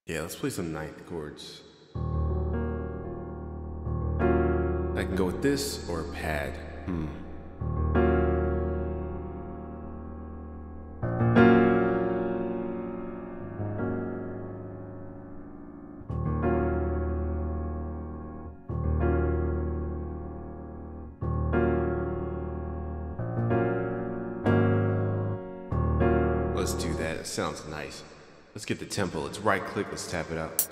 Yeah, let's play some ninth chords. I can go with this or a pad. Let's do that. It sounds nice. Let's get the tempo. Let's right click. Let's tap it out.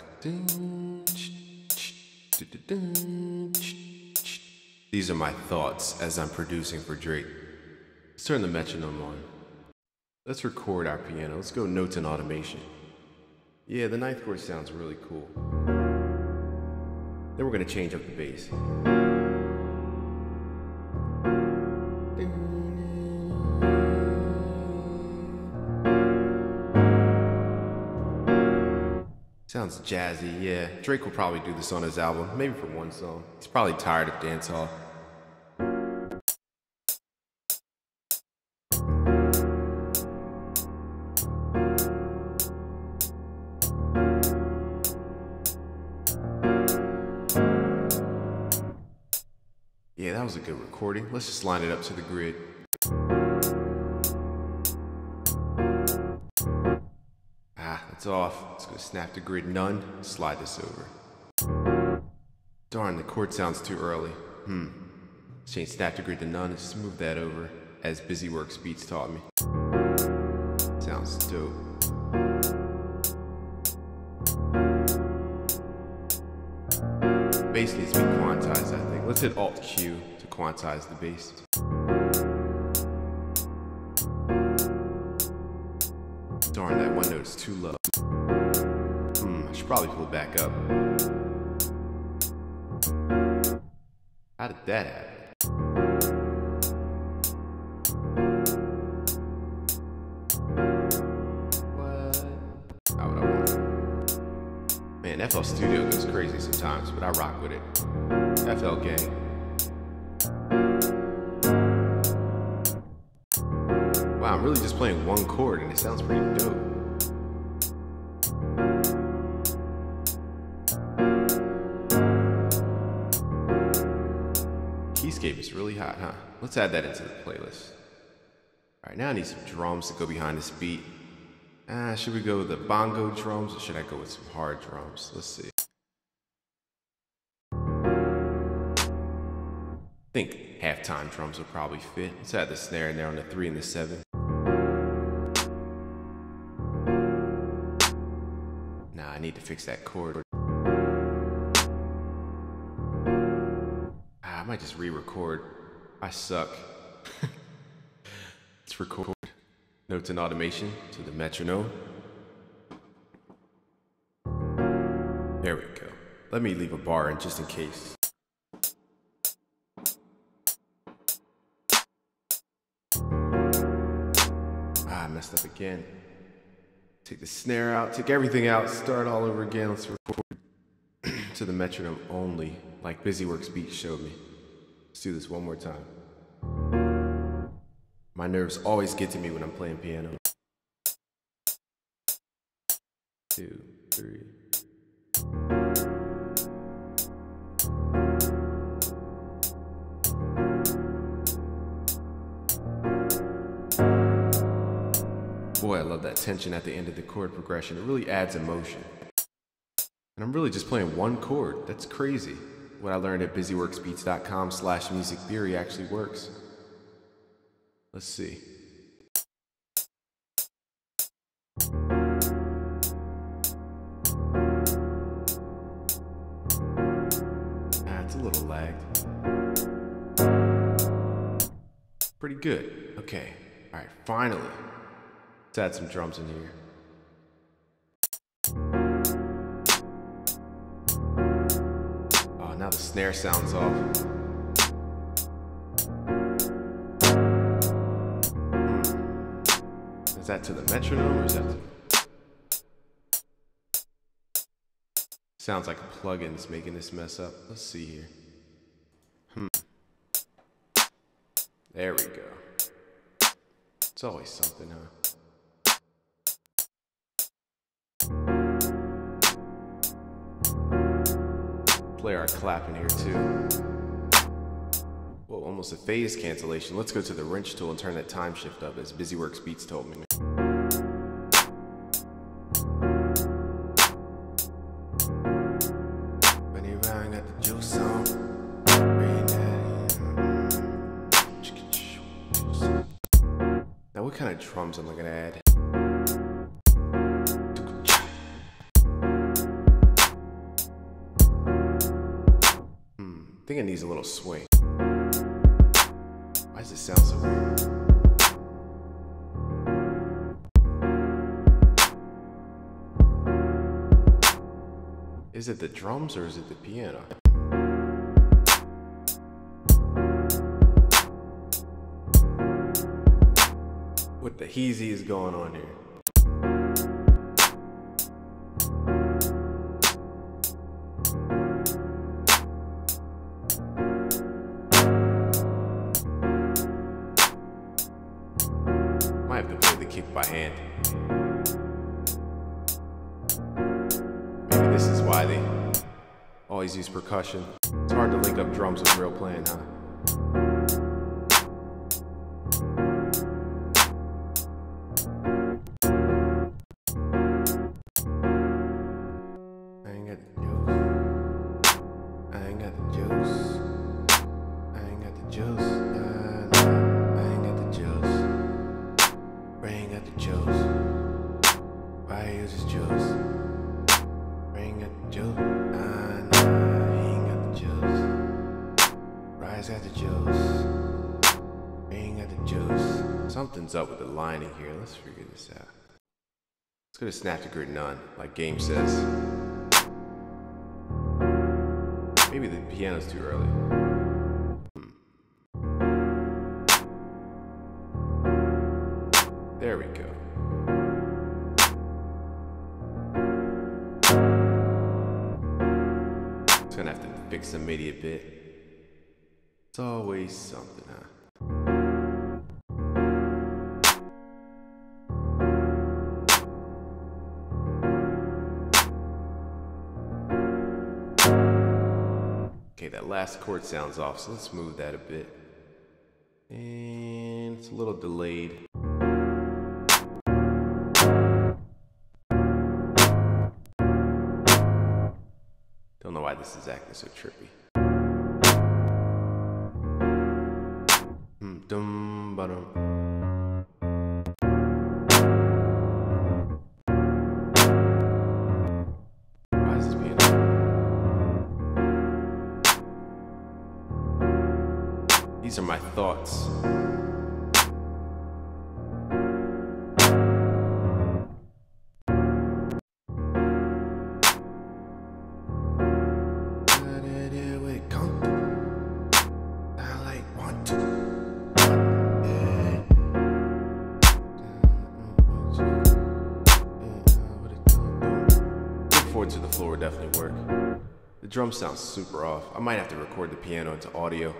These are my thoughts as I'm producing for Drake. Let's turn the metronome on. Let's record our piano. Let's go notes and automation. Yeah, the ninth chord sounds really cool. Then we're going to change up the bass. Sounds jazzy, yeah. Drake will probably do this on his album, maybe for one song. He's probably tired of dancehall. Yeah, that was a good recording. Let's just line it up to the grid. It's off. Let's go snap to grid none, slide this over. Darn, the chord sounds too early. Let's change snap to grid to none and just move that over, as BusyWorks Beats taught me. Sounds dope. Bass needs to be quantized, I think. Let's hit Alt Q to quantize the bass. Darn, that one note is too low. I should probably pull it back up. How did that happen? What? Not what I want. Man, FL Studio goes crazy sometimes, but I rock with it. FL gang. Wow, I'm really just playing one chord and it sounds pretty dope. Keyscape is really hot, huh? Let's add that into the playlist. Alright, now I need some drums to go behind this beat. Should we go with the bongo drums or should I go with some hard drums? Let's see. I think halftime drums would probably fit. Let's add the snare in there on the 3 and the 7. Nah, I need to fix that chord. I might just re-record. I suck. Let's record. Notes and automation to the metronome. There we go. Let me leave a bar in just in case. I messed up again. Take the snare out, take everything out, start all over again. Let's record to the metronome only, like BusyWorks Beats showed me. Let's do this one more time. My nerves always get to me when I'm playing piano. 2, 3. Boy, I love that tension at the end of the chord progression. It really adds emotion. And I'm really just playing one chord. That's crazy. What I learned at busyworksbeats.com/music theory actually works. Let's see. It's a little lagged. Pretty good. Okay. All right, finally. Let's add some drums in here. Oh, now the snare sounds off. Is that to the metronome or is that to... Sounds like a plugin that's making this mess up. Let's see here. There we go. It's always something, huh? Play our clap in here too. Whoa, almost a phase cancellation. Let's go to the wrench tool and turn that time shift up, as BusyWorks Beats told me. Now what kind of drums am I gonna add? I think it needs a little swing. Why does it sound so weird? Is it the drums or is it the piano? What the heezy is going on here? Might have to play the kick by hand. Maybe this is why they always use percussion. It's hard to link up drums with real playing, huh? Got the juice. Ain't got the juice. Something's up with the lining here. Let's figure this out. Let's go to Snap to Grid None, like Game says. Maybe the piano's too early. There we go. Just gonna have to fix the MIDI a bit. It's always something, huh? Okay, that last chord sounds off, so let's move that a bit. And it's a little delayed. Don't know why this is acting so trippy. Dum ba dum. Why is this piano? These are my thoughts. To the floor would definitely work. The drum sounds super off. I might have to record the piano into audio.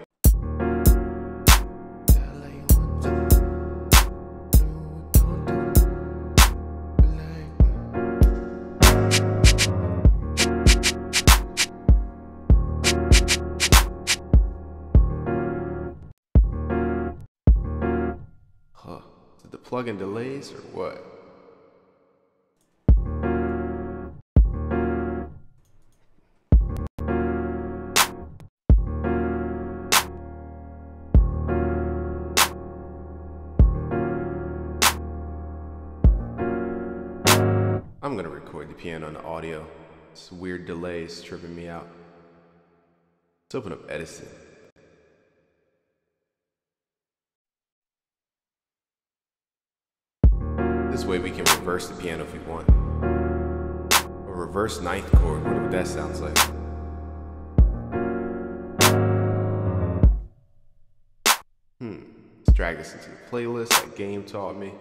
Huh. Is it the plug-in delays or what? I'm gonna record the piano on the audio. This weird delay is tripping me out. Let's open up Edison. This way we can reverse the piano if we want. A reverse ninth chord, wonder what that sounds like. Let's drag this into the playlist like Game taught me.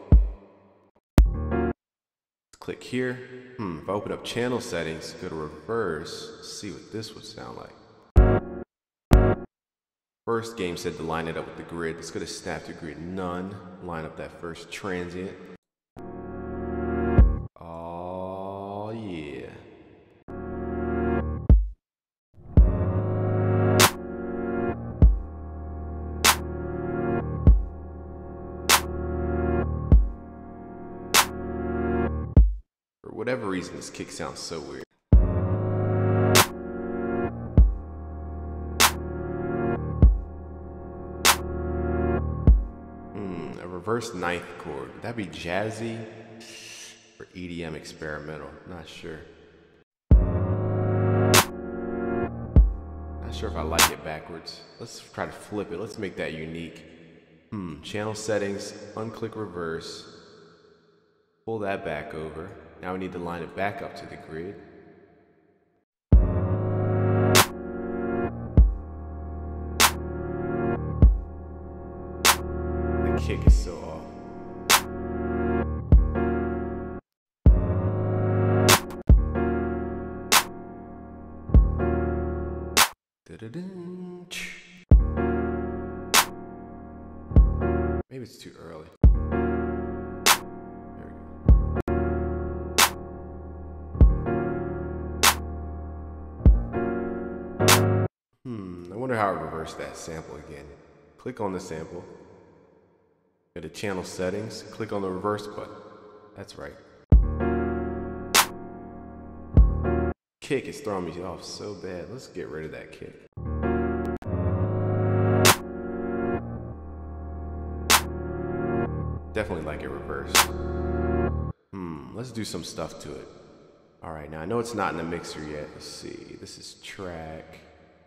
Click here. If I open up channel settings, go to reverse, see what this would sound like. First, Game said to line it up with the grid. Let's go to Snap to Grid None. Line up that first transient. Oh yeah. whatever reason, this kick sounds so weird. A reverse ninth chord. Would that be jazzy or EDM experimental? Not sure. Not sure if I like it backwards. Let's try to flip it. Let's make that unique. Channel settings, unclick reverse. Pull that back over. Now we need to line it back up to the grid. The kick is so off. Maybe it's too early. There we go. I wonder how I reverse that sample again. Click on the sample. Go to channel settings. Click on the reverse button. That's right. Kick is throwing me off so bad. Let's get rid of that kick. Definitely like it reversed. Let's do some stuff to it. Alright, now I know it's not in the mixer yet. Let's see. This is track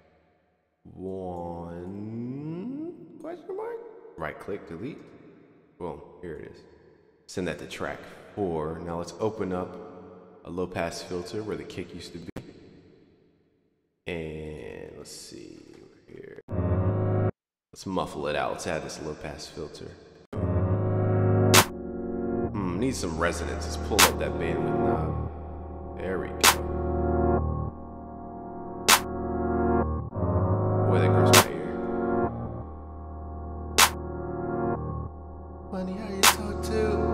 1? Question mark? Right click, delete. Boom, here it is. Send that to track 4. Now let's open up a low pass filter where the kick used to be. And let's see here. Let's muffle it out. Let's add this low pass filter. Need some resonance. Let's pull up that bandwidth knob. There we go. Boy, that grows my ear. Funny how you talk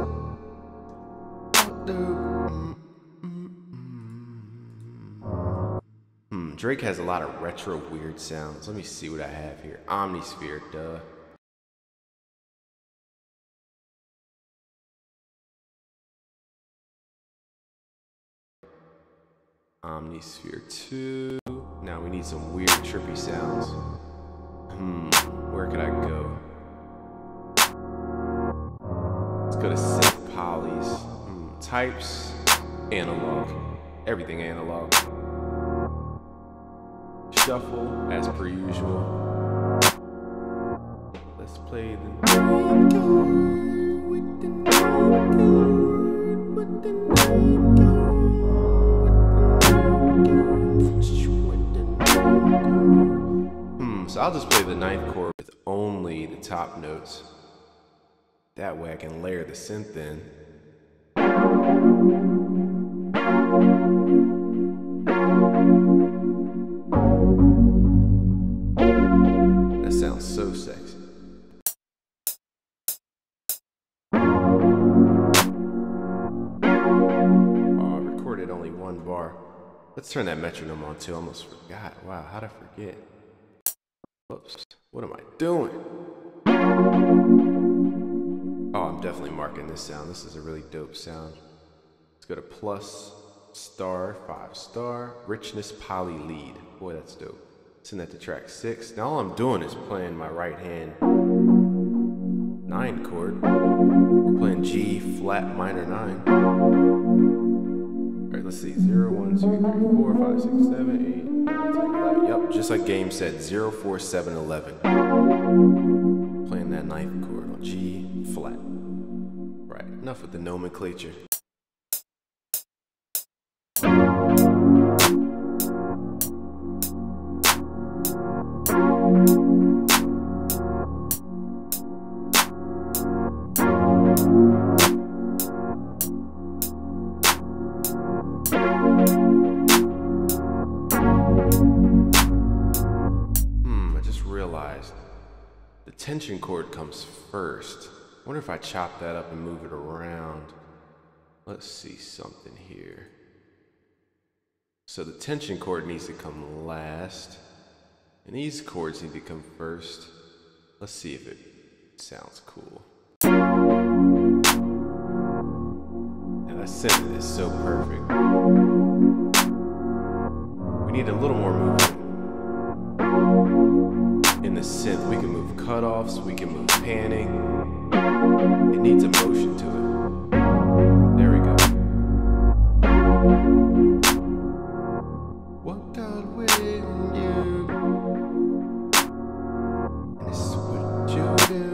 to. Drake has a lot of retro weird sounds. Let me see what I have here. Omnisphere, duh. Omnisphere 2. Now we need some weird trippy sounds. Where could I go? Let's go to synth polys. Types, analog. Everything analog. Shuffle as per usual. Let's play the So I'll just play the ninth chord with only the top notes. That way I can layer the synth in. That sounds so sexy. Oh, I recorded only one bar. Let's turn that metronome on too. I almost forgot. Wow, how'd I forget? Whoops, what am I doing? Oh, I'm definitely marking this sound. This is a really dope sound. Let's go to plus, star, 5 star, richness, poly lead. Boy, that's dope. Send that to track 6. Now all I'm doing is playing my right hand 9 chord. We're playing G flat minor 9. Alright, let's see. 0, 1, 2, 3, 4, 5, 6, 7, 8, 9, 10, 11. Yep, just like game said, 0, 4, 7, 11. Playing that ninth chord on G flat. Right, enough with the nomenclature. I just realized the tension chord comes first. I wonder if I chop that up and move it around. Let's see something here. So the tension chord needs to come last, and these chords need to come first. Let's see if it sounds cool. Yeah, that synth is so perfect. We need a little more movement. In the synth, we can move cutoffs, we can move panning. It needs emotion to it. There we go. What God within you? And this is what you do.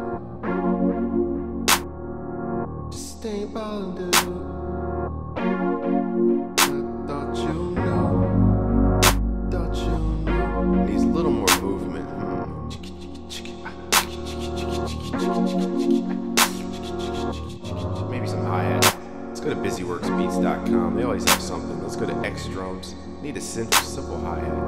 Just stay bound, dude. I thought you knew. Thought you knew. Needs a little more movement. Maybe some hi-hat. Let's go to busyworksbeats.com. They always have something. Let's go to X drums. Need a simple hi-hat.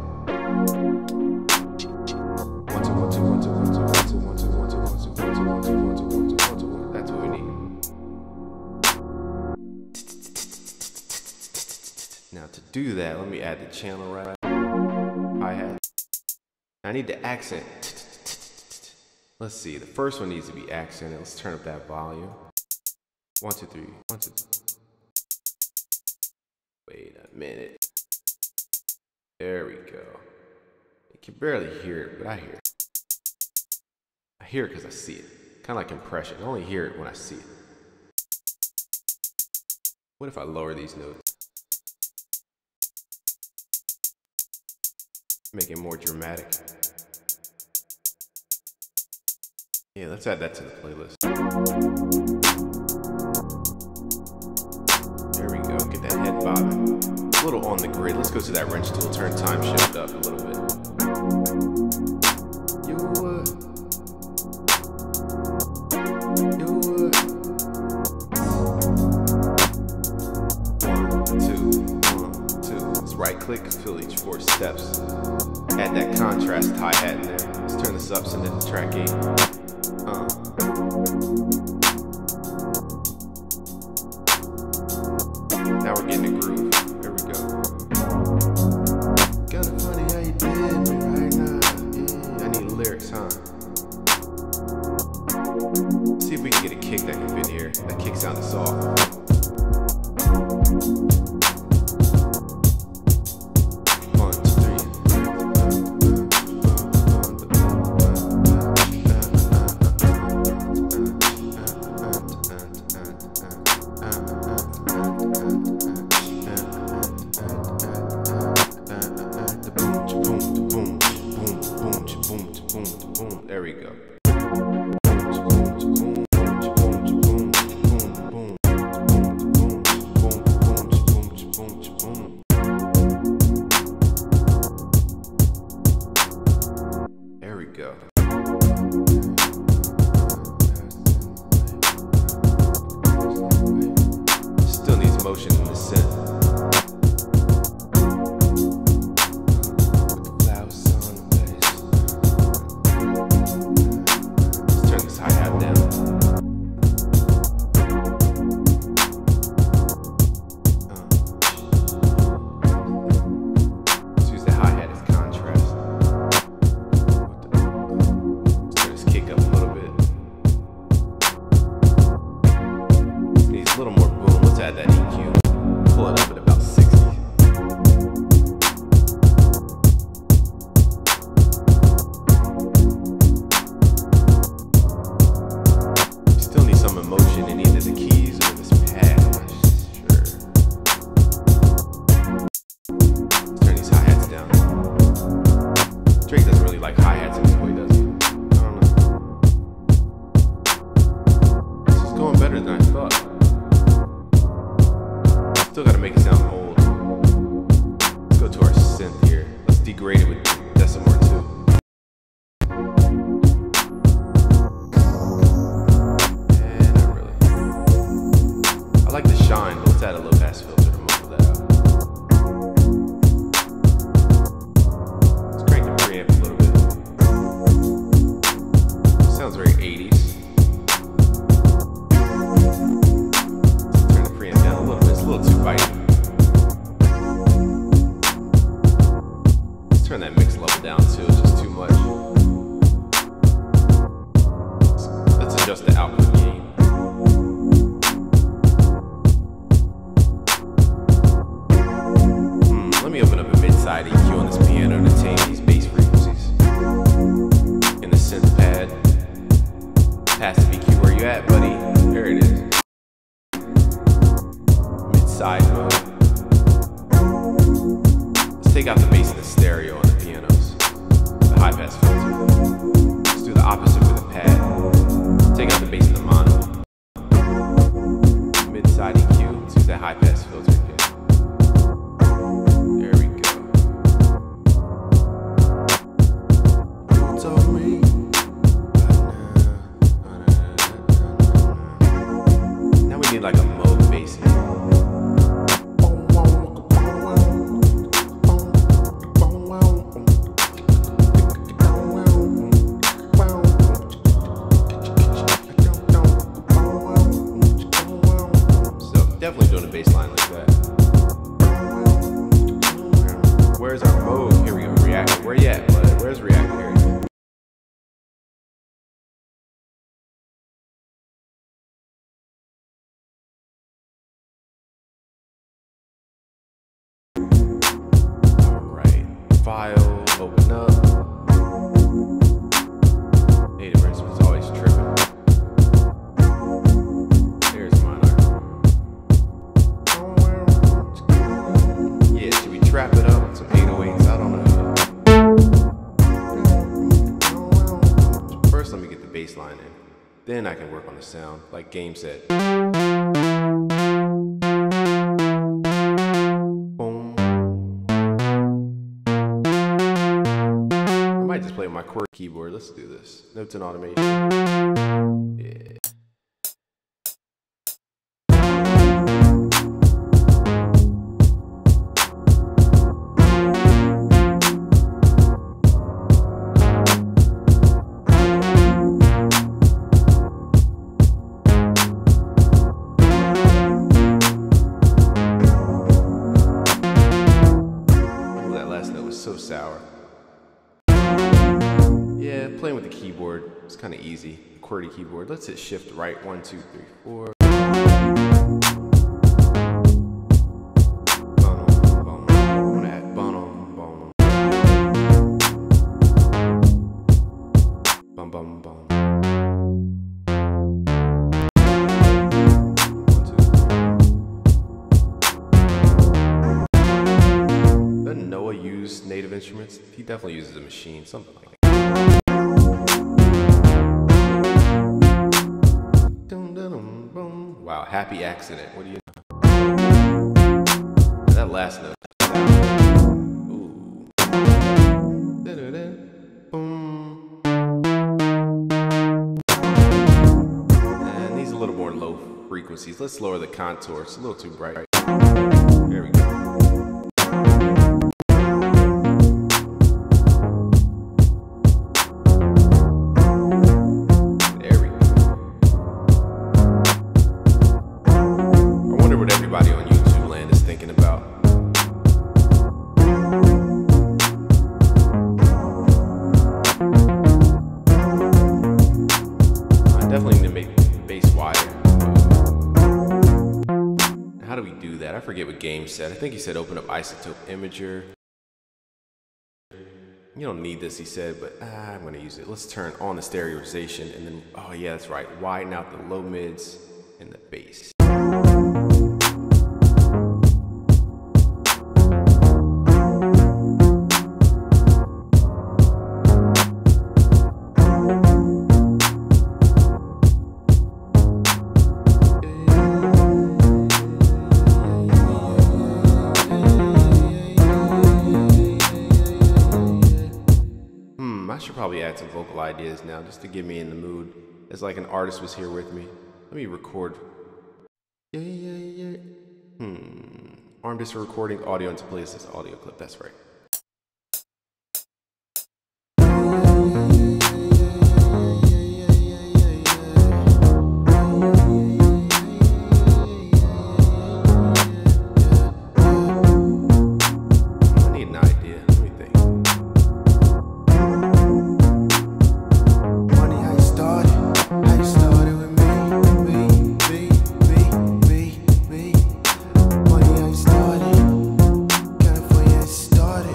1 2 1 2 1 2 1 2 1 2 1 2 1 2 1 2 1 2 1 2 1 2 1 2 1 2 1 2 1 2 1 2 1. That's what we need. Now to do that, let me add the channel right hi-hat. I need the accent. Let's see, the first one needs to be accented. Let's turn up that volume. 1 2 3 1 2. Wait a minute. There we go. You can barely hear it, but I hear it. I hear it because I see it. Kind of like compression. I only hear it when I see it. What if I lower these notes? Make it more dramatic. Yeah, let's add that to the playlist. There we go, get that head bobbing. A little on the grid. Let's go to that wrench tool, turn time shift up a little bit. You would. 1 2 1 2. Let's right click, fill each 4 steps. Add that contrast hi-hat in there. Let's turn this up, send it to track 8. Now we're getting a groove. There we go. Kinda funny how you did me right now. Yeah, I need lyrics, huh? Let's see if we can get a kick that can fit here. That kick sound is soft. There we go. There we go. Still needs motion in the synth. A little more boom. Let's add that EQ. Pull it up at about 60. Still need some emotion in either the keys or this pad. I'm not sure. Let's turn these hi-hats down. Drake doesn't really like hi-hats in this way, does he? I don't know. This is going better than I thought. Still gotta make it sound old. Let's go to our synth here. Let's degrade it with decimal or 2. And not really. I like the shine, but let's add a low pass filter to muffle that out. Let's crank the preamp a little bit. Sounds very 80s. Turn that mix level down too, it's just too much. Let's adjust the output gain. Mid-side mode. Let's take out the bass and the stereo on the pianos. The high-pass filter. Let's do the opposite for the pad. Take out the bass and the mono. Mid-side EQ. Let's use that high-pass filter again. There we go. You told me. Now we need like a mode bass. Definitely doing a bass line like that. Where's our mode? Here we go. React. Where you at, bud? Where's React? Here we go. Alright. File. Open up. Native Instruments always tripping. Wrap it up with some 808s, I don't know. First, let me get the bass line in. Then I can work on the sound, like Game said. Boom. I might just play with my QWERTY keyboard. Let's do this. Notes and automation. Yeah. So sour. Yeah, playing with the keyboard is kind of easy. QWERTY keyboard. Let's hit shift right. 1, 2, 3, 4. I'm gonna add bum. Native Instruments, he definitely uses a machine, something like that. Wow, happy accident. What do you know? That last note. Ooh. And these a little more low frequencies. Let's lower the contour. It's a little too bright. There we go. Everybody on YouTube land is thinking about. I definitely need to make bass wider. How do we do that? I forget what Game said. I think he said open up Isotope Imager. You don't need this, he said, but I'm going to use it. Let's turn on the stereoization and then, oh yeah, that's right, widen out the low mids and the bass. I should probably add some vocal ideas now just to get me in the mood. As like an artist was here with me. Let me record. Arm disc for recording audio into playlist audio clip. That's right. Started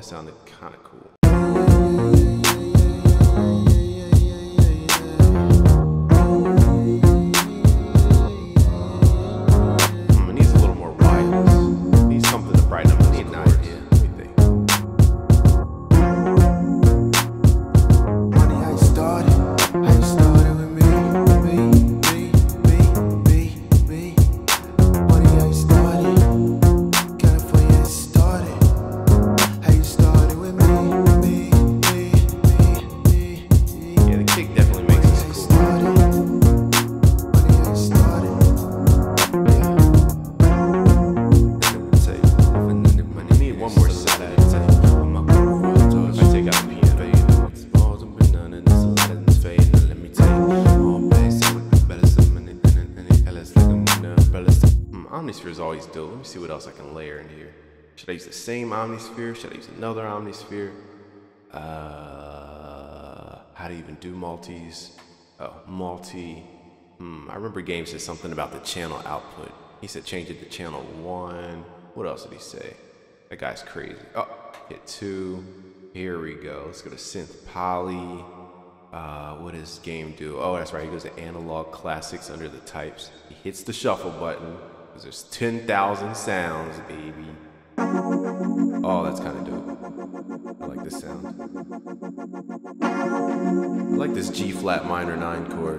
that sounded kind of cool. It needs a little more wireless. It needs something to brighten up the chords. Let me think. Funny how you started with me. Funny how you started. California has started. How you started with me. Yeah, the kick definitely makes this cool. Funny how you started. I need one more set. If I take out the piano. Omnisphere is always dope. Let me see what else I can layer in here. Should I use the same Omnisphere? Should I use another Omnisphere? How do you even do multis? Oh, multi. I remember Game said something about the channel output. He said change it to channel 1. What else did he say? That guy's crazy. Oh, hit 2. Here we go. Let's go to synth poly. What does Game do? Oh, that's right. He goes to analog classics under the types. He hits the shuffle button because there's 10,000 sounds, baby. Oh, that's kind of dope. I like this sound. I like this G flat minor 9 chord.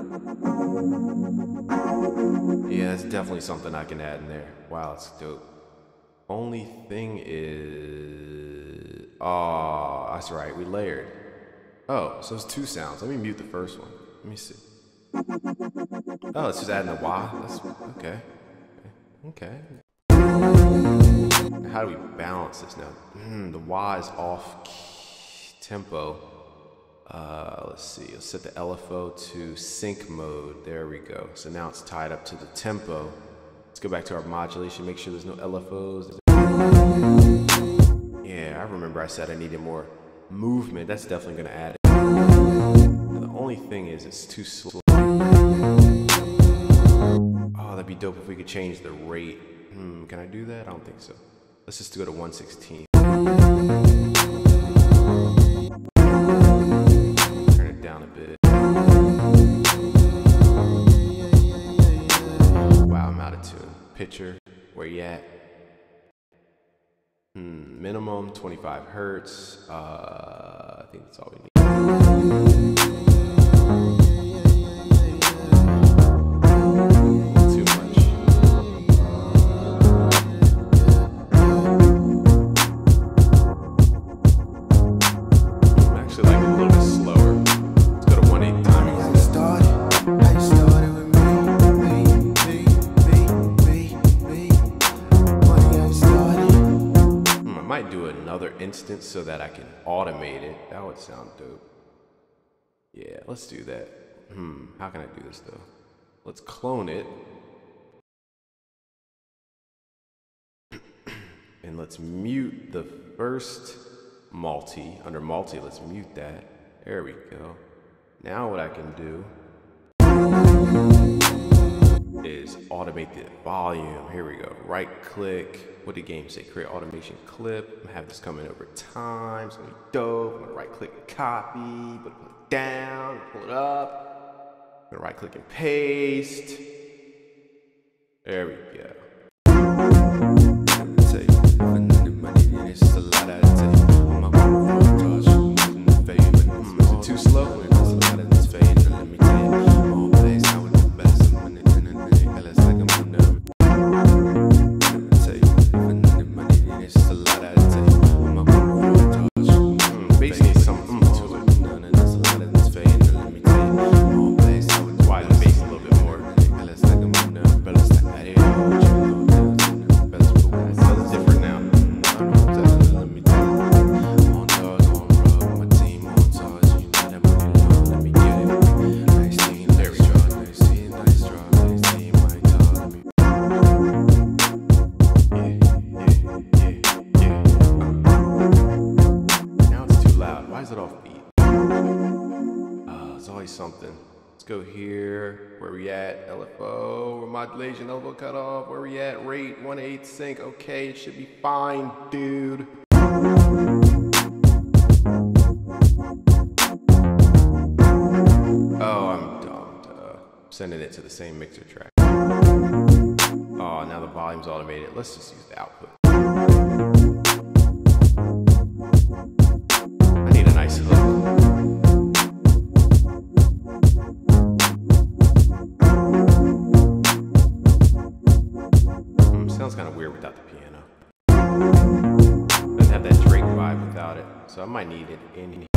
Yeah, that's definitely something I can add in there. Wow, it's dope. Only thing is, oh, that's right, we layered. Oh, so it's 2 sounds. Let me mute the first one. Let me see. Oh, it's just adding a wah. That's okay. Okay. How do we balance this now? The wah is off tempo. Let's see. Let's set the LFO to sync mode. There we go. So now it's tied up to the tempo. Let's go back to our modulation. Make sure there's no LFOs. Yeah, I remember I said I needed more movement. That's definitely going to add it. Now, the only thing is it's too slow. Oh, that'd be dope if we could change the rate. Can I do that? I don't think so. Let's just go to 1/16. Turn it down a bit. Wow, I'm out of tune. Pitcher, where you at? Minimum 25 hertz. I think that's all we need. Too much. I actually like it a little bit slower. Let's go to 1/8 timing. How you started with me. Funny how you started. I might do another instance so that I can automate it. That would sound dope. Yeah, let's do that. How can I do this though? Let's clone it. And let's mute the first multi. Under multi, let's mute that. There we go. Now what I can do is automate the volume. Here we go. Right click. What did Game say? Create automation clip. I'm gonna have this coming over time. It's gonna be dope. I'm gonna right click and copy, put it down, pull it up. I'm gonna right click and paste. There we go. Is it too slow? Something. Let's go here. Where we at? LFO, modulation, LFO cutoff. Where we at? Rate 1/8 sync. Okay, it should be fine, dude. sending it to the same mixer track. Oh, now the volume's automated. Let's just use the output. I need a nice hook. Sounds kind of weird without the piano. Doesn't have that Drake vibe without it, so I might need it in.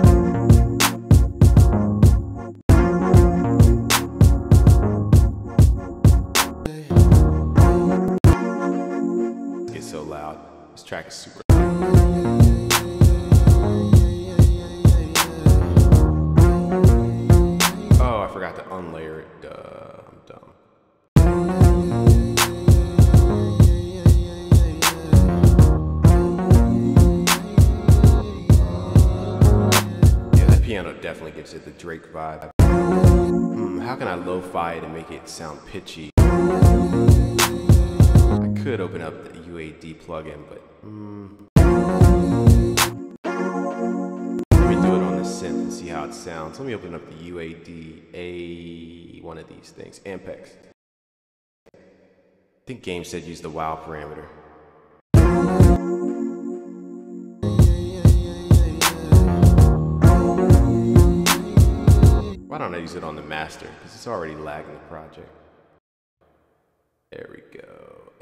So loud. This track is super. Oh, I forgot to unlayer it. I'm dumb. Yeah, that piano definitely gives it the Drake vibe. How can I lo-fi it and make it sound pitchy? I could open up the UAD plugin, but let me do it on the synth and see how it sounds. Let me open up the UAD one of these things, Ampex. I think Game said use the WoW parameter. Why don't I use it on the master? Because it's already lagging the project. There we go.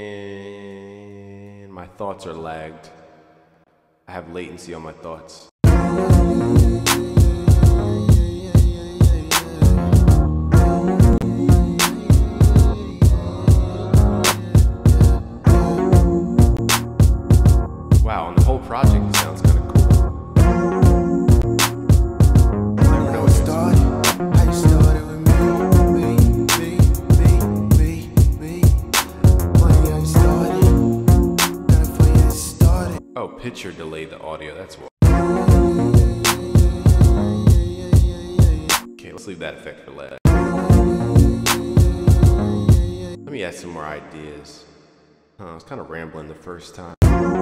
And my thoughts are lagged. I have latency on my thoughts. Wow, on the whole project it sounds kind of cool. Never know what started. How you started with me. Oh, pitcher delayed the audio, that's what. Okay, let's leave that effect for last. Let me add some more ideas. I was kind of rambling the first time.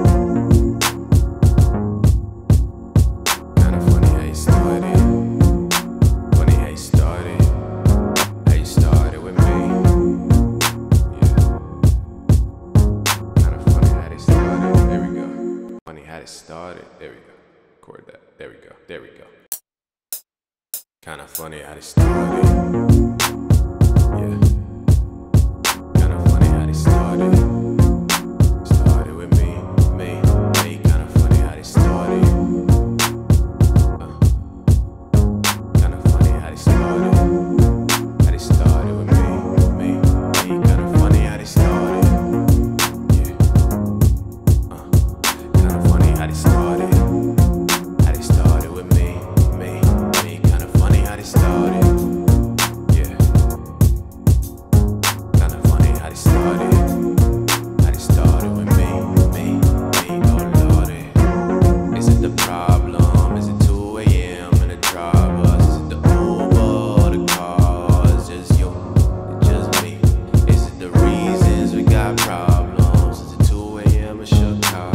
Kind of funny how you started. Funny how you started. How you started with me. How it started. There we go. Record that. There we go. There we go. Kinda funny how it started. Yeah. Kinda funny how it started. Started with me. Kinda funny how it started. Kinda funny how it started. How it started with me. Kinda funny how it started. How they started with me, kinda funny how they started, yeah, kinda funny how they started with me, oh lordy, is it the problem, is it 2 a.m. and the drivers, is it the Uber or the cars, just you, just me, is it the reasons we got problems, is it 2 a.m. in Chicago?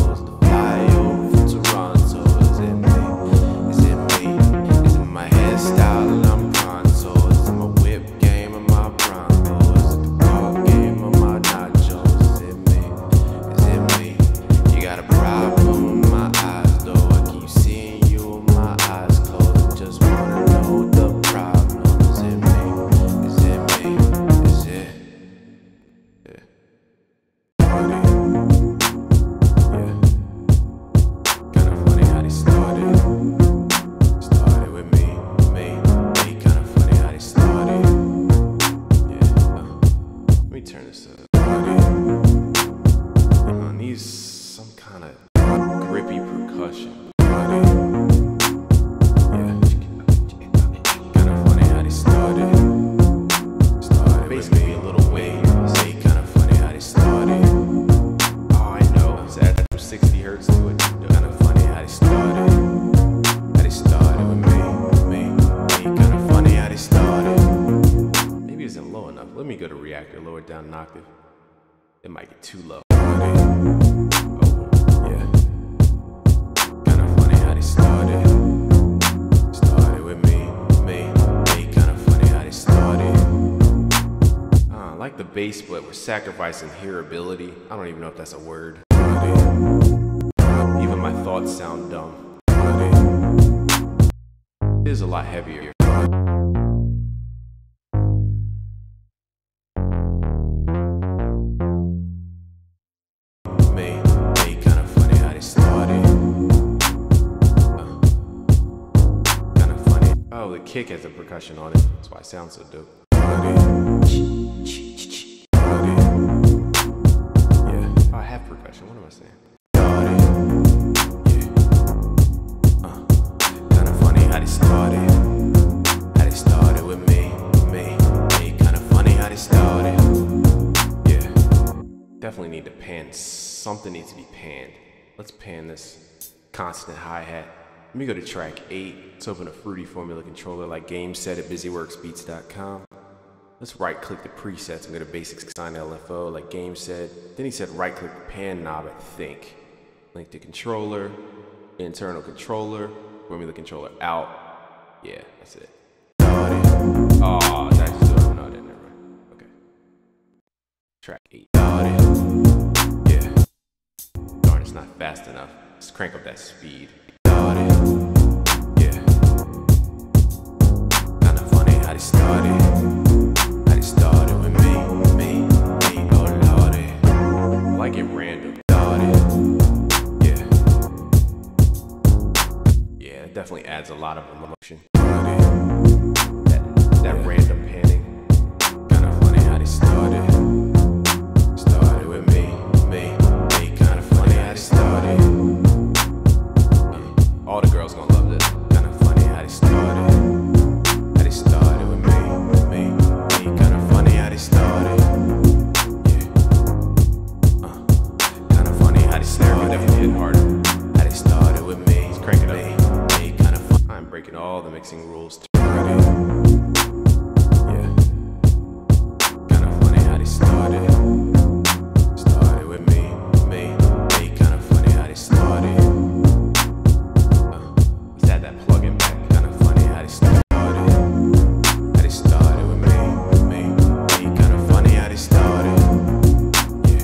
go to reactor, lower it down an octave. It might get too low. Oh, yeah. Kinda funny how they started. Started with me. Kinda funny how they started. bass, but we're sacrificing hearability. I don't even know if that's a word. Even my thoughts sound dumb. It is a lot heavier. Oh, the kick has a percussion on it. That's why it sounds so dope. Yeah. Oh, I have percussion. What am I saying? Kinda funny how they started. How they started with me. Kinda funny how they started. Yeah. Definitely need to pan. Something needs to be panned. Let's pan this constant hi-hat. Let me go to track 8. Let's open a Fruity Formula controller like GameSet at BusyWorksBeats.com. Let's right click the presets and go to Basics Assign LFO like GameSet. Then he said right click the pan knob, I think. Link to controller, internal controller, Formula controller out. Yeah, that's it. Oh, that's so no, never mind. Okay. Track 8. Yeah. Darn, it's not fast enough. Let's crank up that speed. Yeah. Kinda funny how they started. How they started with me, oh lordy. I like it random. Yeah. Yeah, it definitely adds a lot of emotion. That random panning. Kinda funny how they started. Started with me. Kinda funny how they started. All the girls gonna love this. Kinda funny how they started. How they started with me. Kinda funny how they started. Yeah. Kinda funny how they started. Definitely hit harder. How they started with me. Let's crank it up. Kinda fun. I'm breaking all the mixing rules. Yeah. Kinda funny how they started. Started with me. Kinda funny how they started. That plug-in back, kinda funny how they started. How they started with me. Kinda funny how they started. Yeah.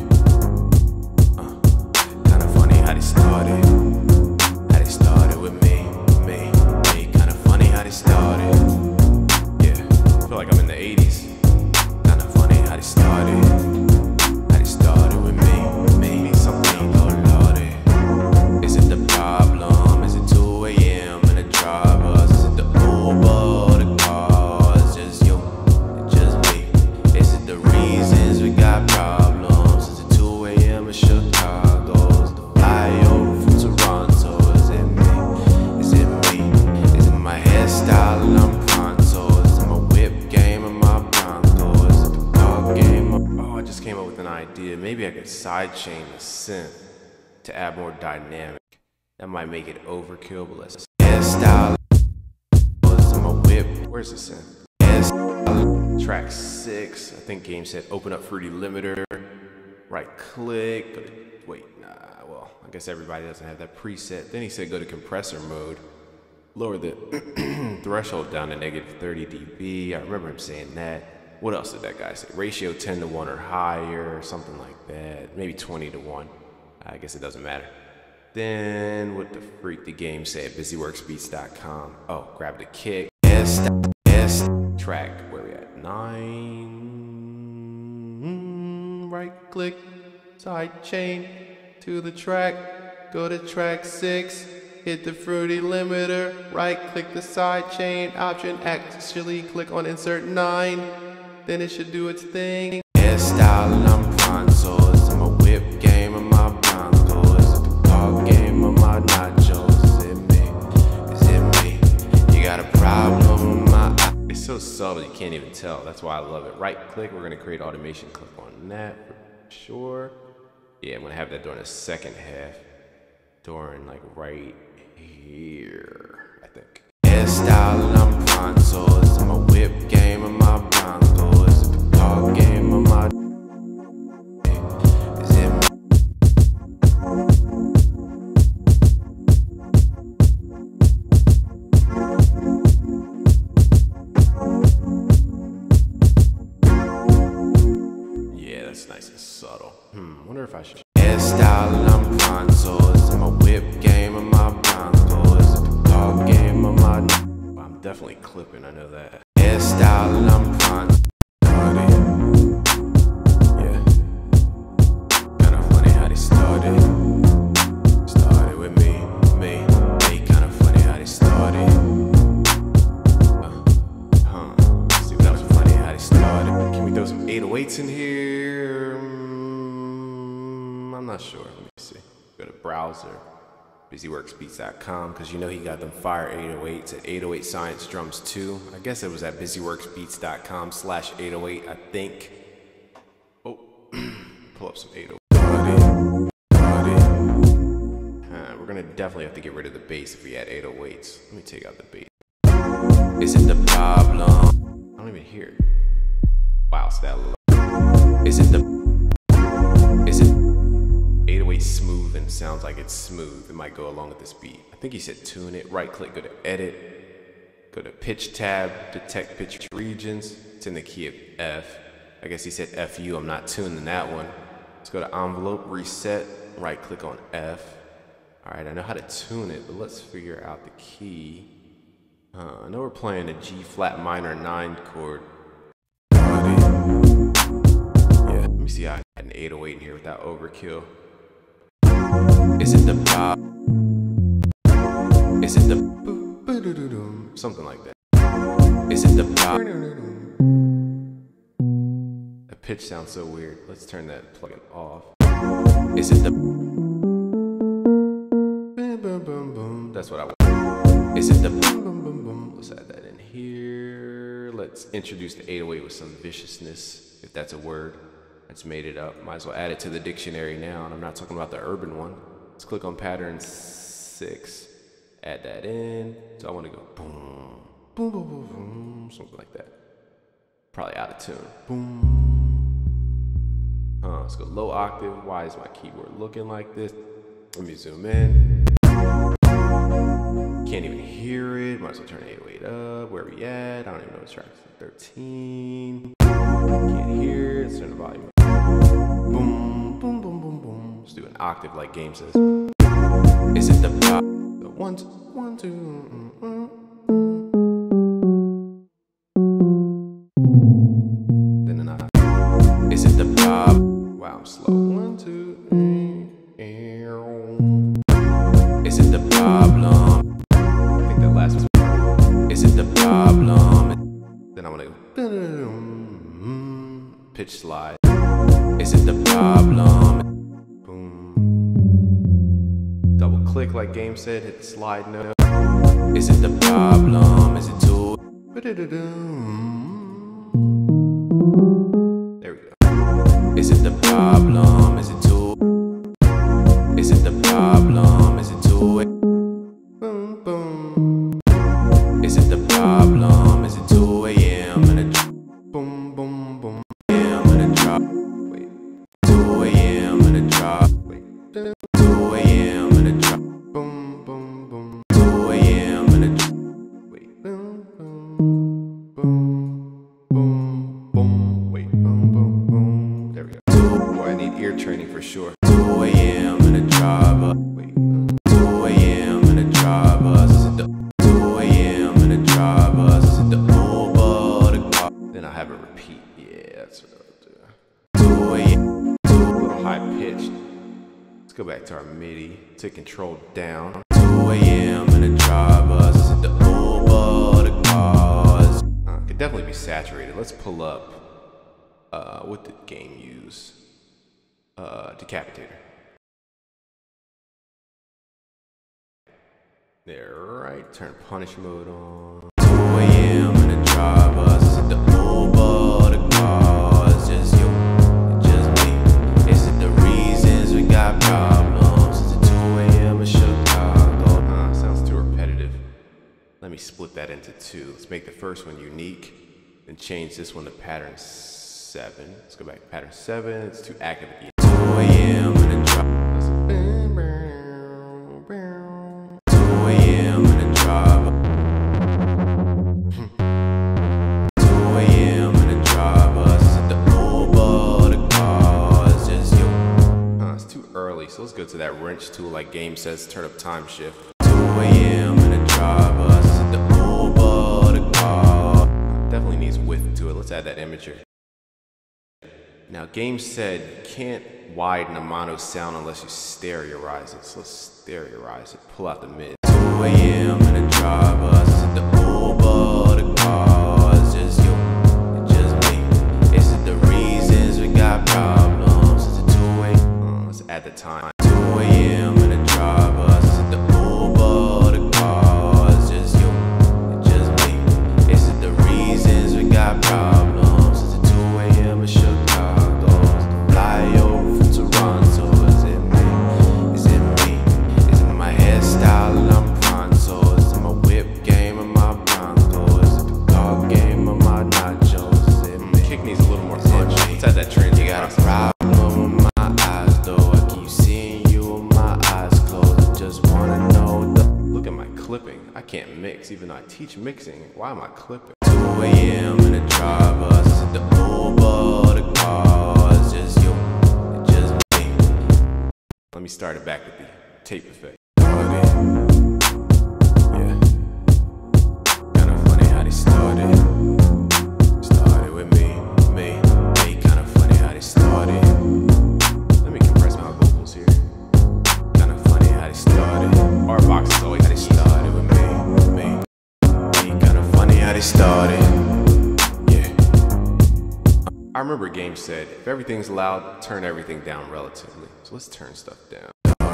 Kinda funny how they started. How they started with me. Kinda funny how they started. Yeah. I feel like I'm in the 80s. Kinda funny how they started. How they started with me. Something, oh lordy. Is it the problem? Is it 2 a.m.? Drivers, is it the Uber or the car? It's just you, it's just me. Is it the reasons we got problems? Is it 2 a.m. in Chicago? Is it the flyover from Toronto? Is it me? Is it me? Is it my hairstyle and I'm pronto? Is it my whip game and my Bronco? Is it the car game? Oh, I just came up with an idea. Maybe I could sidechain the synth to add more dynamic. That might make it overkill, but let's style was in my whip. Where's the synth? Track 6. I think GameSet. Open up Fruity Limiter. Right click. Well, I guess everybody doesn't have that preset. Then he said go to compressor mode. Lower the threshold down to -30 dB. I remember him saying that. What else did that guy say? Ratio 10 to 1 or higher, or something like that. Maybe 20 to 1. I guess it doesn't matter. Then what the freak the game say at BusyWorksBeats.com. Oh, grab the kick. S track. Where we at? 9. Right click. Side chain to the track. Go to track 6. Hit the Fruity Limiter. Right click the side chain option. Actually click on insert 9. Then it should do its thing. Style and I'm pronto. It's my whip game and my Bronco. Is it the car game or my nachos? Is it me? Is it me? You got a problem with my eye. It's so subtle you can't even tell. That's why I love it. Right click. We're gonna create automation. Click on that for sure. Yeah, I'm gonna have that during the second half. During like right here, I think. Style and I'm pronto. Is it my whip game or my Bronco? Is it the car game or my definitely clipping, I know that. Hairstyle and I'm fine. Yeah. Kinda funny how they started. Started with me. Kinda funny how they started. See, that was funny how they started. Can we throw some 808s in here? I'm not sure. Let me see. Go to browser. BusyWorksBeats.com, because you know he got them fire 808s at 808 Science Drums 2. I guess it was at BusyWorksBeats.com/808, I think. Oh, pull up some 808. We're gonna definitely have to get rid of the bass if we add 808s. Let me take out the bass. Is it the problem? I don't even hear it. Wow, it's that low. Is it 808 smooth and sounds like it's smooth? It might go along with this beat. I think he said tune it. Right click, go to edit, go to pitch tab, detect pitch regions. It's in the key of F. I guess he said FU. I'm not tuning that one. Let's go to envelope, reset, right click on F. All right, I know how to tune it, but let's figure out the key. I know we're playing a G flat minor 9 chord. Yeah, let me see how I add an 808 in here without overkill. Is it the pop? Is it the something like that? Is it the pop? The pitch sounds so weird. Let's turn that plugin off. Is it the? That's what I want. Is it the? Let's add that in here. Let's introduce the 808 with some viciousness, if that's a word. It's made it up. Might as well add it to the dictionary now, and I'm not talking about the urban one. Let's click on pattern 6. Add that in. So I want to go boom, boom, boom, boom, boom, something like that. Probably out of tune. Boom. Let's go low octave. Why is my keyboard looking like this? Let me zoom in. Can't even hear it. Might as well turn 808 up. Where are we at? I don't even know the track. 13. Can't hear it. Let's turn the volume up. Boom, boom, boom, boom, boom. Let's do an octave like Game says. Is it the pop? The 1, 2, then an octave. Is it the pop? Wow, I'm slow. 1, 2, 3. Is it the problem? I think that last was. Is it the problem? Then I'm gonna go. Pitch slide. Is it the problem? Boom. Double click like Game said, hit the slide note. Is it the problem? Is it too? There we go. Is it the problem? Is it too? Is it the problem? Is it too? Boom, boom. Is it the problem? Is it 2 a.m. and a boom, boom, boom? Wait, 2 a.m. and a drop. Wait, 2 a.m. and a drop. Boom, boom, boom. 2 a.m. and a drop. Wait, boom, boom, boom, boom, boom. Wait, boom, boom, boom. There we go. Boy, I need ear training for sure. 2 a.m. and a drop. Wait, 2 a.m. and a drop. Then I have it repeat. Yeah, that's what I'll do. 2 a.m. A little high pitched. Let's go back to our MIDI. Take control down. 2 a.m. and a drive us. The Uber, the cars. Could definitely be saturated. Let's pull up. What did Game use? Decapitator. There, right. Turn punish mode on. 2 a.m. and a drive us. The Uber, the cars. Just you, just me. Is it the reasons we got problems? Is it 2 a.m. in Chicago? Sounds too repetitive. Let me split that into 2. Let's make the first one unique, then change this one to pattern 7. Let's go back to pattern 7. It's too active again. 2 a.m. and a drop. 2 a.m. and a drop. 2 a.m. and a drop. The Uber, the cars, just you. It's too early, so let's go to that wrench tool like Game says. Turn up time shift. 2 a.m. and a drop. The Uber, add that imagery. Now, game said you can't widen a mono sound unless you stereoize it. So let's stereoize it. Pull out the mid. 2 a.m. in a drive bus, the Uber, the cars, just you, just me. Is it the reasons we got problems? Is it 2 a.m.? Let's add the time. 2 a.m. in a drive bus, the Uber, the cars, just you, just me. Is it the reasons we got problems? Is it 2 a.m. in Chicago? Fly over from Toronto. Is it me? Is it me? Is it my hairstyle and I'm pronto? Is it my whip game or my Bronco? Is it the car game or my nachos? Is it me? Kick needs a little more punch. Let's add that trend. You got a problem with my eyes though. I keep seeing you with my eyes closed. I just wanna know the. Look at my clipping. I can't mix even though I teach mixing. Why am I clipping? 2 a.m. in a drive bus, the Uber, the cars, just you, just me. Let me start it back with the tape effect. Yeah. Kinda funny how they started. Started with me. Kinda funny how they started. Let me compress my vocals here. Kinda funny how they started. Our box is always how they started with me. Kinda funny how they started. Yeah. I remember Game said, if everything's loud, turn everything down relatively. So let's turn stuff down.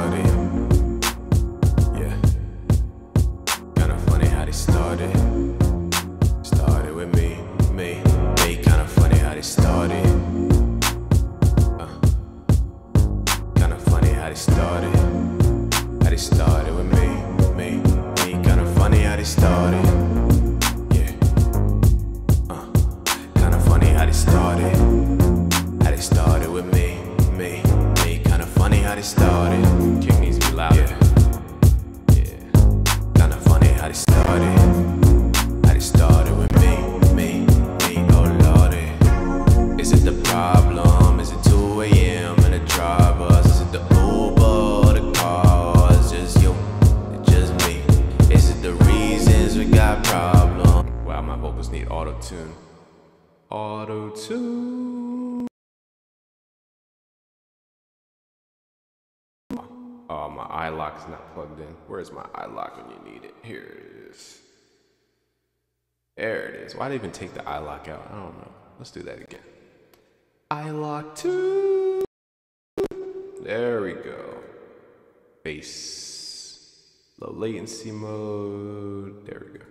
Yeah. Kinda funny how they started. Started with me. Kinda funny how they started. Kinda funny how they started. How they started with me. Kinda funny how they started. Yeah. Kinda funny how they started. How they started with me. Kinda funny how they started. Kick needs to be louder. Yeah. Kinda funny how they started. How they started with me. Oh lordy. Is it the problem? Is it 2 a.m. in a drive bus? Is it the Uber, the cars? Just you, just me. Is it the reasons we got problems? Wow, my vocals need auto-tune. Auto-tune. Oh, my iLock is not plugged in. Where's my iLock when you need it? Here it is. There it is. Why'd I even take the iLock out? I don't know. Let's do that again. iLock 2. There we go. Bass. Low latency mode. There we go.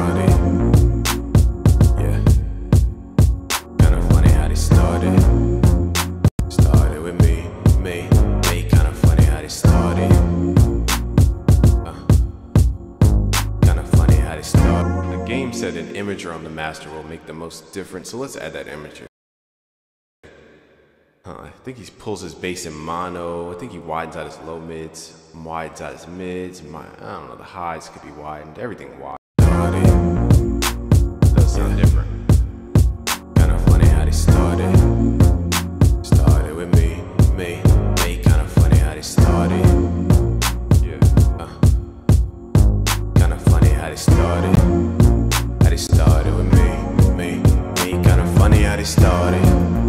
Yeah. Kinda funny how they started. Started with me. Kinda funny how they started. Kinda funny how they started. The game said an imager on the master will make the most difference, so let's add that imager. I think he pulls his bass in mono. I think he widens out his low mids, widens out his mids. I don't know, the highs could be widened. Everything wide. Does sound different. Kinda funny how they started. Started with me. Kinda funny how they started. Yeah. Kinda funny how they started. How they started with me. Kinda funny how they started.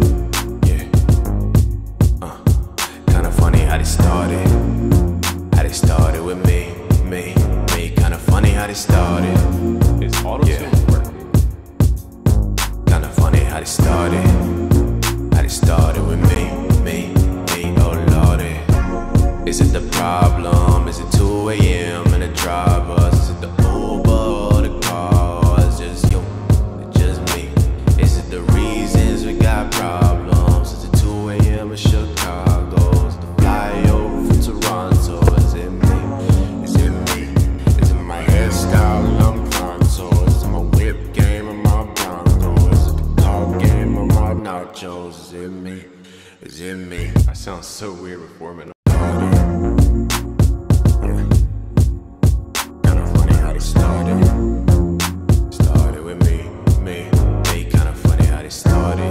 How they started. How they started with me. Kinda funny how they started. It's auto-tune working. Kinda funny how they started. How they started with me. Oh lordy. Is it the problem? Is it 2 a.m. in a drive bus? Is it the Uber, the cars? Just you, just me. Is it the reasons we got problems? Is it 2 a.m. in Chicago? Is the fly over from Toronto? Is it me? Is it me? Is it my hairstyle and I'm pronto? Is it my whip game or my Bronco? Is it the car game or my nachos? Is it me? Is it me? I sound so weird before I'm in a party. Yeah. Kinda funny how they started. Started with me. Kinda funny how they started.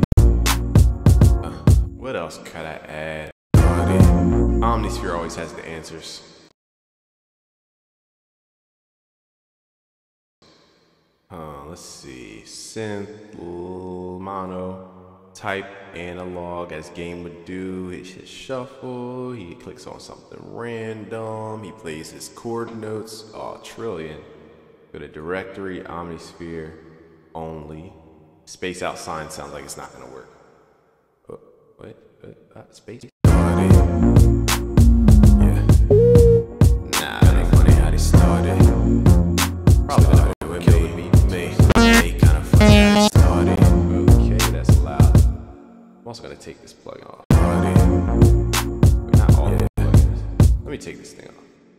What else could I add? Omnisphere always has the answers. Let's see. Synth, mono, type, analog, as game would do. He hits shuffle. He clicks on something random. He plays his chord notes. Oh, trillion. Go to directory, Omnisphere, only. Space out sign sounds like it's not gonna work. Oh, wait, space. Yeah. Nah, that ain't funny how they started. Probably gonna overkill the beat. Me, kinda funny how they started. Okay, that's loud. I'm also gonna take this plug off. Wait, not all the plugins. Let me take this thing off.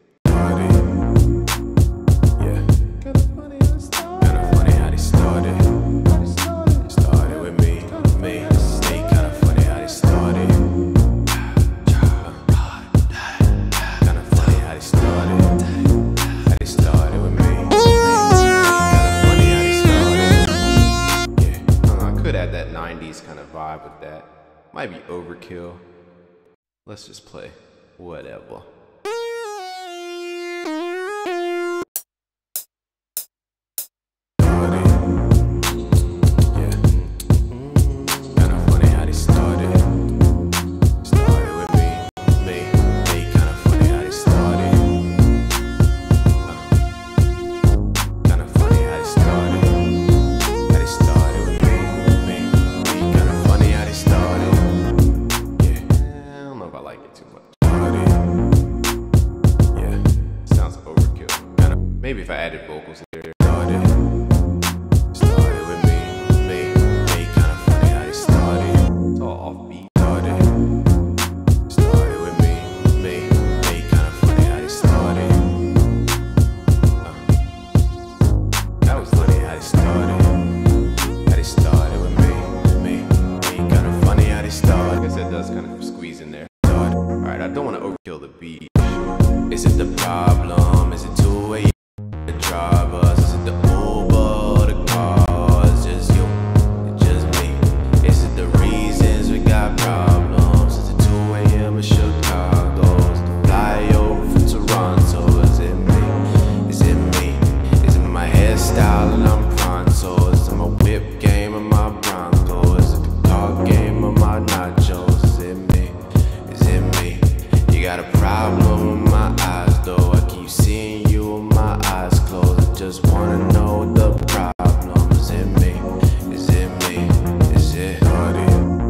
Yeah. Kinda funny how they started. Started with me. Stay kinda funny how they started. Kinda funny how they started. How they started with me. Kinda funny how they started. Yeah. I could add that 90s kind of vibe with that. Might be overkill. Let's just play whatever. Maybe if I added vocals there. Started with me, kinda funny how they started. It's all offbeat. Started with me, kinda funny how they started. That was funny how they started. How they started with me, kinda funny how they started. I guess that does kind of squeeze in there. Alright, I don't want to overkill the beat. Is it the problem? Is it 2 a.m.? The drivers, is it the Uber, the cars, just you, it's just me? Is it the reasons we got problems? Is it 2 a.m. in Chicago? Is it the flyover from Toronto? Is it me? Is it me? Is it my hairstyle and I'm pronto? Is it my whip game or my Bronco? Is it the car game or my nachos? Is it me? Is it me? You got a problem with my eyes though. I keep seeing you with my eyes closed. I just wanna know the problem. Is it me? Is it me? Is it party?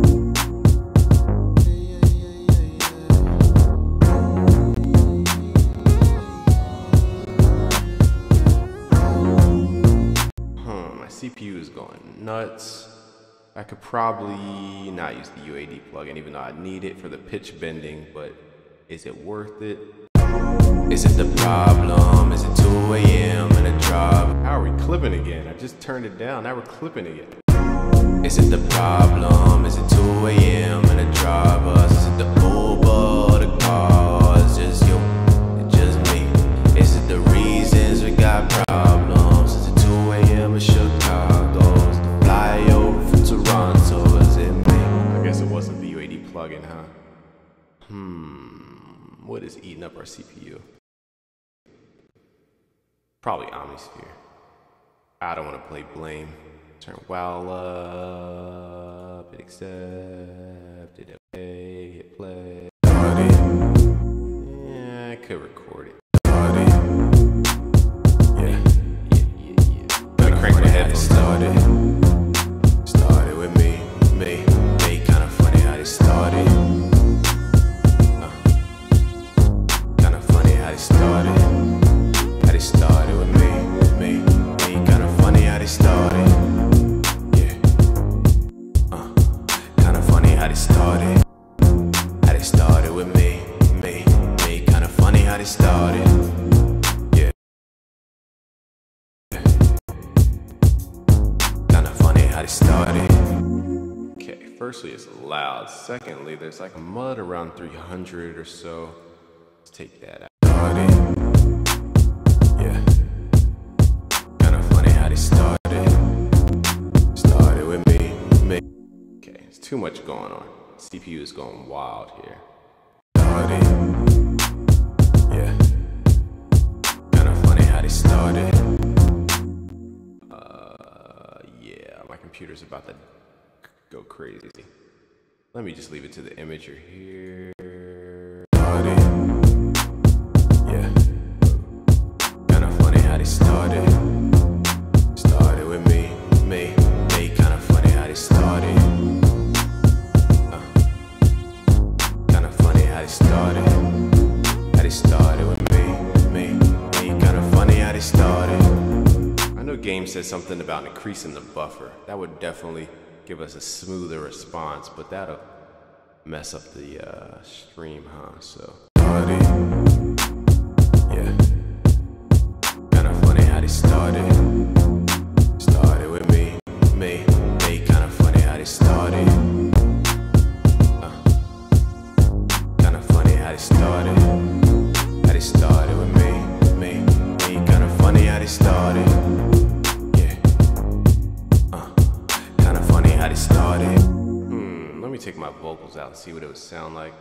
My CPU is going nuts. I could probably not use the UAD plugin even though I need it for the pitch bending, but is it worth it? Is it the problem? Is it 2 a.m. in a drop? How are we clipping again? I just turned it down, now we're clipping again. Is it the problem? Is it 2 a.m. in a drop? Is it the Uber, the cars? Just you, it's just me. Is it the reasons we got problems? Is it 2 a.m. in Chicago? Is it the flyover from Toronto? Is it me? I guess it wasn't the UAD plugin, huh? What is eating up our CPU? Probably Omnisphere. I don't want to play Blame. Turn WoW up, hit accept, hit okay, hit play. Yeah, I could record it. Yeah. Gonna crank my headphones. Started with me, kinda funny how they started. How they started with me, kinda funny how they started. Yeah. Kinda funny how they started. How they started with me, kinda funny how they started. Yeah. Kinda funny how they started. Okay, firstly it's loud. Secondly, there's like mud around 300 or so. Let's take that out. Yeah, kinda funny how they started. Started with me. Okay, it's too much going on. CPU is going wild here. Yeah, kinda funny how they started. computer's about to go crazy. Let me just leave it to the imager here. Party. Yeah. Kinda funny how they started. Started with me. Kinda funny how they started. Kinda funny how they started. How they started with me. Kinda funny how they started. I know Game said something about increasing the buffer. That would definitely give us a smoother response, but that'll mess up the stream, huh? So party. Yeah. Kinda funny how they started. Started with me. Kinda funny how they started. Kinda funny how they started. How they started with me. Kinda funny how they started. Yeah. Kinda funny how they started. Let me take my vocals out and see what it would sound like.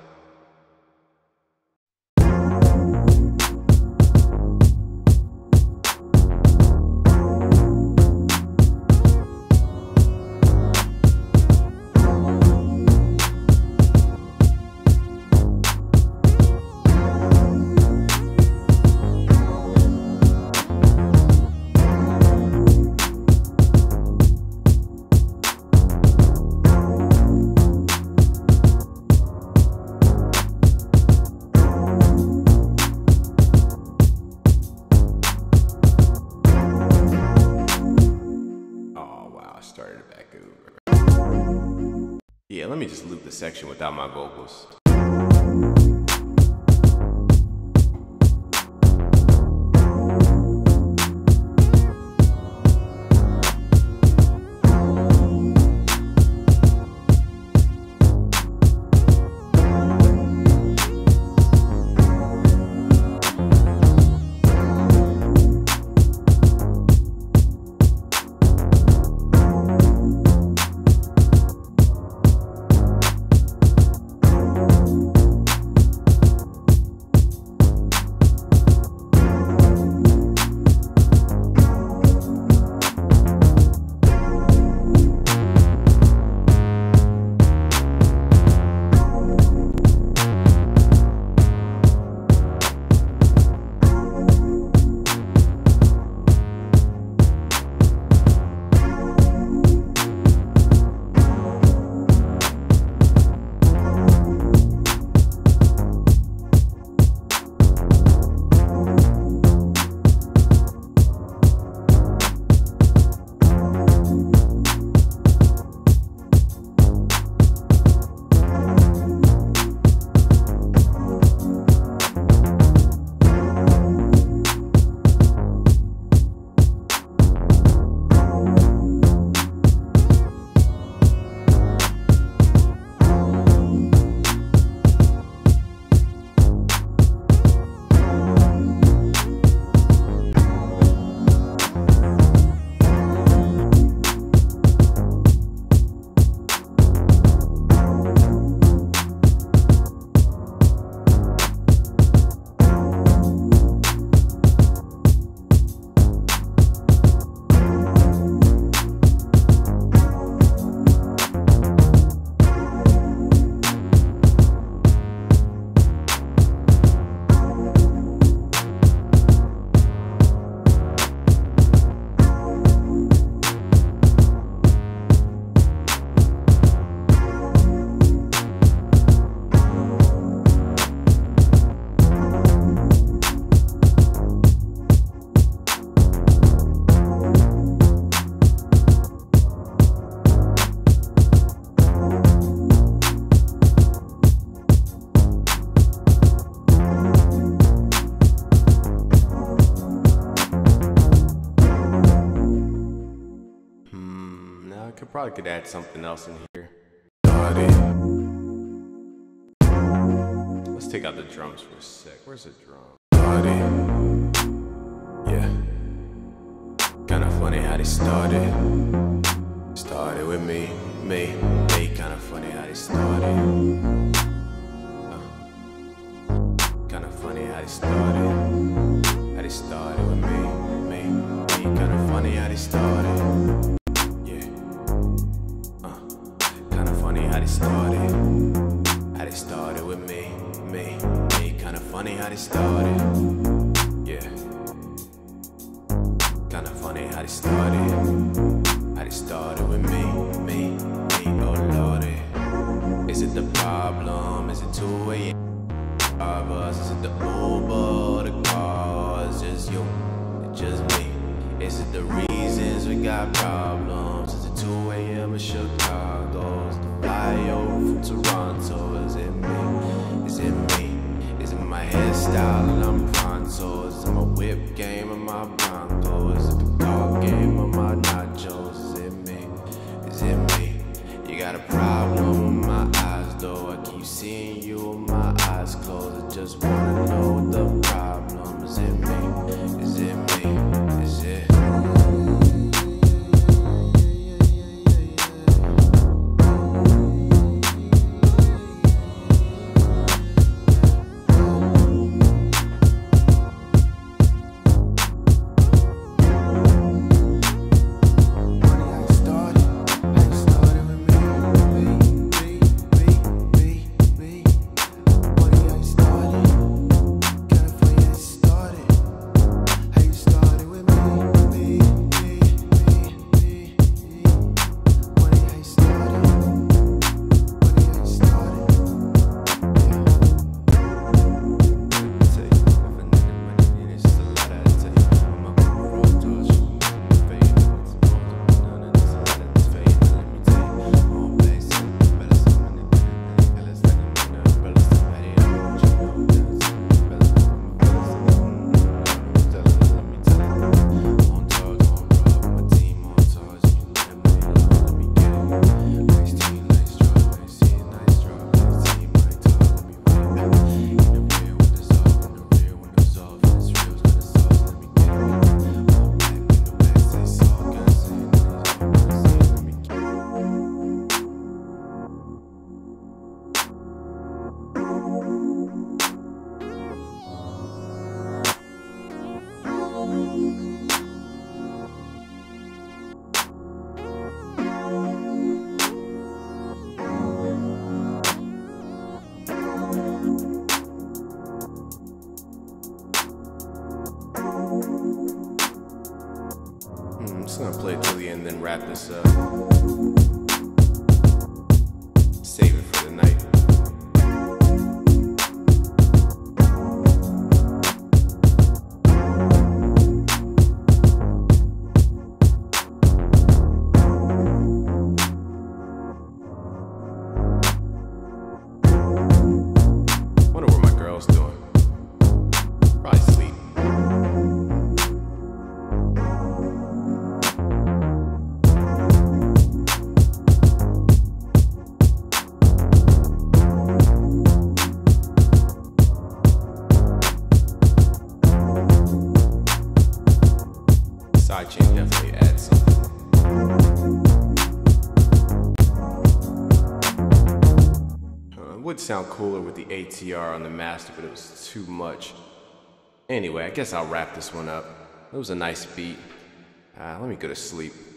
Started it back over. Yeah, let me just loop the section without my vocals. Probably could add something else in here. Let's take out the drums for a sec. Where's the drum? Yeah. Kinda funny how they started. Started with me. Kinda funny how they started. Kinda funny how they started. How they started with me. Kinda funny how they started. Yeah. funny how they started. Yeah. Kinda funny how they started. How they started with me, oh lordy. Is it the problem? Is it 2 a.m.? Is it the Uber or the car? It's just you, it's just me. Is it the reasons we got problems? Is it 2 a.m. in Chicago? Is the fly over from Toronto? Is it me? Is it me? Is it my hairstyle and I'm pronto? Is it my whip game or my Bronco? Is it the car game or my nachos? Is it me? Is it me? You got a problem with my eyes though. I keep seeing you with my eyes closed. I just wanna know what the problem is. Is it me? Is it me? Is it? I'm just gonna play it till the end, then wrap this up. Save it for the night. Wonder what my girl's doing. Probably sleep. Sidechain definitely adds something. It would sound cooler with the ATR on the master, but it was too much. Anyway, I guess I'll wrap this one up. It was a nice beat. Let me go to sleep.